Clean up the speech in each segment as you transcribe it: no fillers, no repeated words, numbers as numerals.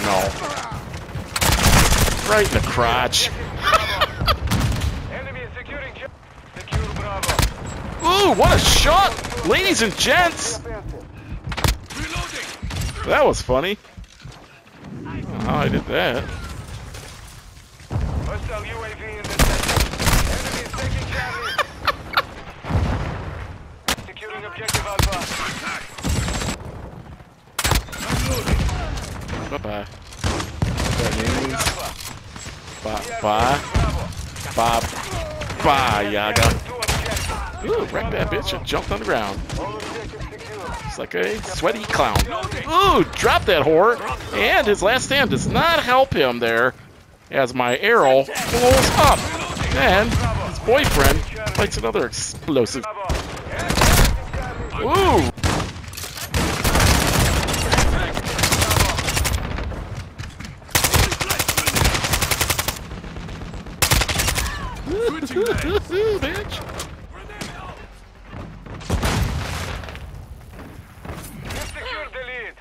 no. Right in the crotch. Ooh, what a shot! Ladies and gents! That was funny. I don't know how I did that. Hostile UAV in the sector. Enemy is taking Charlie. Securing objective Alpha. Bye-bye. Bye. Bye. Bye, Yaga. Ooh, wrecked that bitch and jumped on the ground. It's like a sweaty clown. Ooh, drop that whore. And his last stand does not help him there as my arrow blows up. And his boyfriend lights another explosive. Ooh. Bitch. Secure the lead.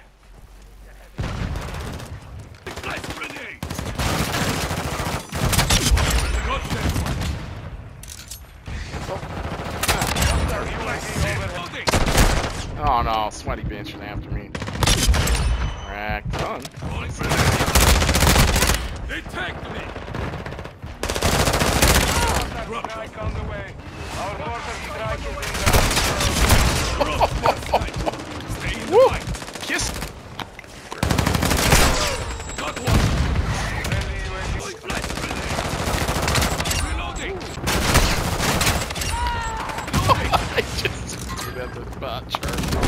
Oh no, sweaty benching after me. Rack done. They tagged me. Strike on the way. Our mortar strike is in the Woo! Kiss. Got one. Reloading. I just threw that the bot chart.